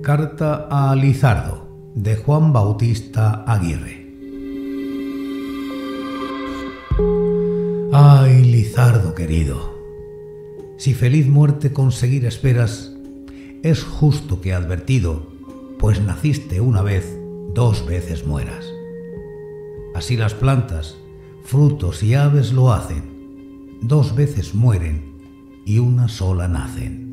Carta a Lizardo, de Juan Bautista Aguirre. Ay, Lizardo querido, si feliz muerte conseguir esperas, es justo que advertido, pues naciste una vez, 2 veces mueras. Así las plantas, frutos y aves lo hacen, 2 veces mueren y una sola nacen.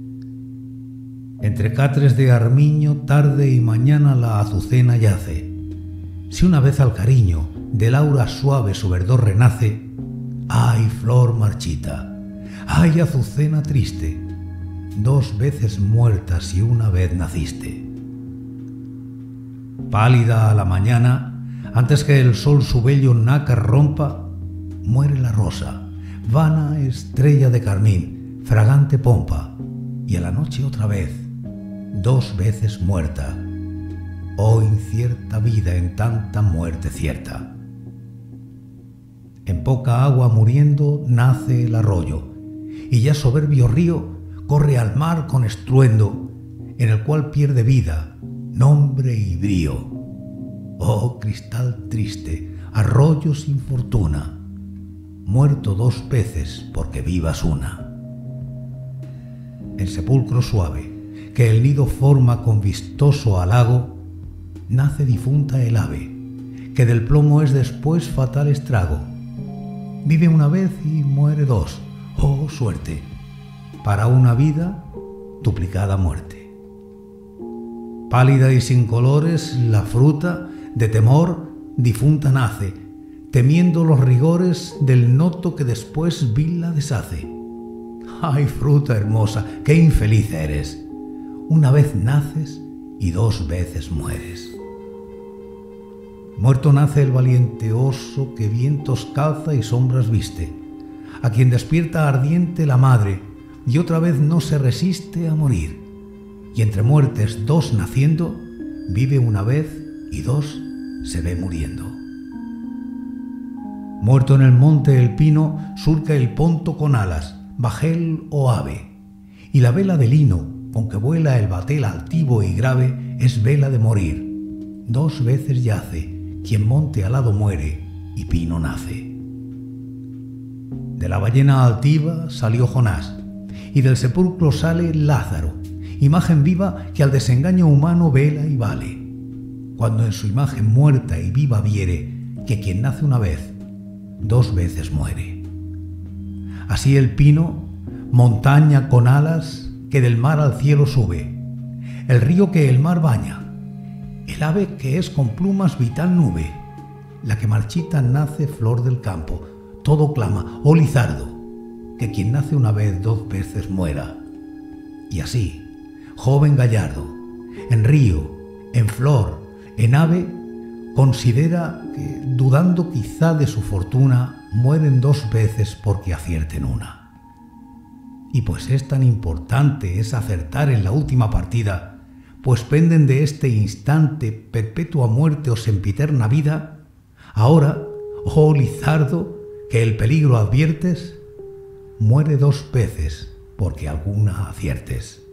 Entre catres de armiño, tarde y mañana la azucena yace. Si una vez al cariño del aura suave su verdor renace, ay, flor marchita, ay, azucena triste, 2 veces muerta si una vez naciste. Pálida a la mañana, antes que el sol su bello nácar rompa, muere la rosa, vana estrella de carmín, fragante pompa, y a la noche otra vez, 2 veces muerta. Oh, incierta vida en tanta muerte cierta. En poca agua muriendo nace el arroyo, y ya soberbio río corre al mar con estruendo, en el cual pierde vida, nombre y brío. Oh, cristal triste, arroyo sin fortuna, muerto 2 veces porque vivas una. En sepulcro suave, que el nido forma con vistoso halago, nace difunta el ave, que del plomo es después fatal estrago. Vive una vez y muere 2, oh suerte, para una vida duplicada muerte. Pálida y sin colores, la fruta de temor difunta nace, temiendo los rigores del noto que después vil la deshace. Ay, fruta hermosa, qué infeliz eres. Una vez naces y 2 veces mueres. Muerto nace el valiente oso que vientos calza y sombras viste, a quien despierta ardiente la madre y otra vez no se resiste a morir. Y entre muertes 2 naciendo, vive una vez y 2 se ve muriendo. Muerto en el monte el pino, surca el ponto con alas, bajel o ave, y la vela de lino, con que vuela el batel altivo y grave, es vela de morir. 2 veces yace, quien monte alado muere, y pino nace. De la ballena altiva salió Jonás, y del sepulcro sale Lázaro, imagen viva que al desengaño humano vela y vale. Cuando en su imagen muerta y viva viere que quien nace una vez, 2 veces muere. Así el pino, montaña con alas, que del mar al cielo sube, el río que el mar baña, el ave que es con plumas vital nube, la que marchita nace flor del campo, todo clama, oh Lizardo, que quien nace una vez 2 veces muera. Y así, joven gallardo, en río, en flor, en ave, considera que, dudando quizá de su fortuna, mueren 2 veces porque acierten una. Y pues es tan importante es acertar en la última partida, pues penden de este instante perpetua muerte o sempiterna vida, ahora, oh Lizardo, que el peligro adviertes, muere 2 veces porque alguna aciertes.